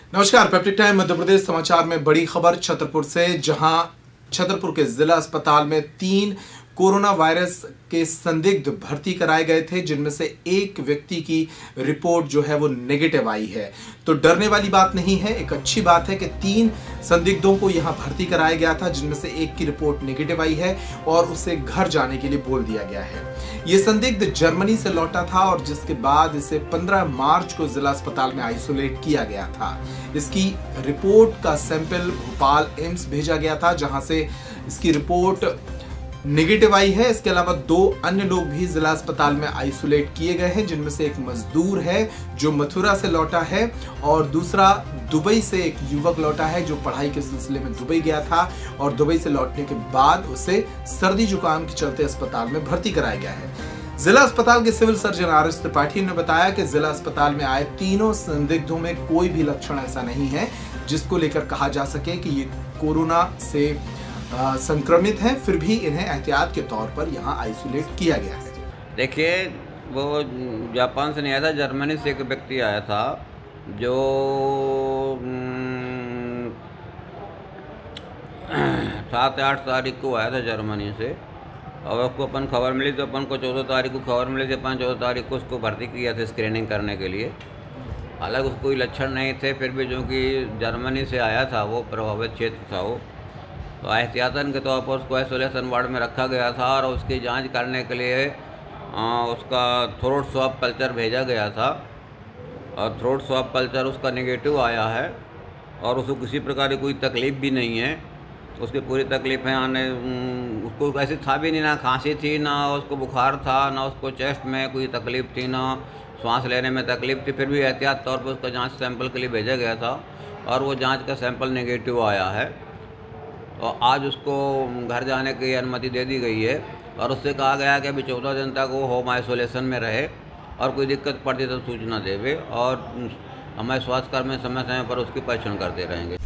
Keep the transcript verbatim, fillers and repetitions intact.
नमस्कार, peptic time Madhya Pradesh समाचार में बड़ी खबर छतरपुर से, जहां छतरपुर के जिला अस्पताल में तीन कोरोना वायरस के संदिग्ध भर्ती कराए गए थे, जिनमें से एक व्यक्ति की रिपोर्ट जो है वो नेगेटिव आई है। तो डरने वाली बात नहीं है, एक अच्छी बात है कि तीन संदिग्धों को यहां भर्ती कराया गया था, जिनमें से एक की रिपोर्ट नेगेटिव आई है और उसे घर जाने के लिए बोल दिया गया है। ये संदिग्ध जर्मनी से लौटा था और जिसके बाद इसे पंद्रह मार्च को जिला अस्पताल में आइसोलेट किया गया था। इसकी रिपोर्ट का सैंपल भोपाल एम्स भेजा गया था, जहां से इसकी रिपोर्ट नेगेटिव आई है। इसके अलावा दो अन्य लोग भी जिला अस्पताल में आइसोलेट किए गए हैं, जिनमें से एक मजदूर है जो मथुरा से लौटा है और दूसरा दुबई से एक युवक लौटा है जो पढ़ाई के सिलसिले में दुबई गया था और दुबई से लौटने के बाद उसे सर्दी जुकाम के चलते अस्पताल में भर्ती कराया गया है। जिला अस्पताल के civil surgeon R S Tripathi ने बताया कि जिला अस्पताल में आए तीनों संदिग्धों में कोई भी लक्षण ऐसा नहीं है जिसको लेकर कहा जा सके कि ये कोरोना से आ, संक्रमित हैं, फिर भी इन्हें एहतियात के तौर पर यहाँ आइसोलेट किया गया है। देखिए, वो जापान से नहीं आया था, जर्मनी से एक व्यक्ति आया था जो सात आठ तारीख को आया था जर्मनी से, और उसको अपन खबर मिली तो अपन को चौदह तारीख को खबर मिली थी। अपन चौदह तारीख को उसको भर्ती किया था स्क्रीनिंग करने के लिए। हालांकि उसको कोई लक्षण नहीं थे, फिर भी जो कि जर्मनी से आया था, वो प्रभावित क्षेत्र था वो, तो एहतियातन के तौर पर उसको आइसोलेशन वार्ड में रखा गया था और उसकी जांच करने के लिए आ, उसका थ्रोट स्वैब कल्चर भेजा गया था और थ्रोट स्वैब कल्चर उसका नेगेटिव आया है और उसको किसी प्रकार की कोई तकलीफ़ भी नहीं है। उसकी पूरी तकलीफ़ें आने, उसको ऐसी था भी नहीं, ना खांसी थी, ना उसको बुखार था, ना उसको चेस्ट में कोई तकलीफ़ थी, ना सांस लेने में तकलीफ़ थी। फिर भी एहतियात तौर पर उसका जाँच सैंपल के लिए भेजा गया था और वो जाँच का सैंपल नेगेटिव आया है और आज उसको घर जाने की अनुमति दे दी गई है और उससे कहा गया कि अभी चौदह दिन तक वो होम आइसोलेशन में रहे और कोई दिक्कत पड़ती तो सूचना देवे और हमारे स्वास्थ्यकर्मी समय समय पर उसकी परीक्षण करते रहेंगे।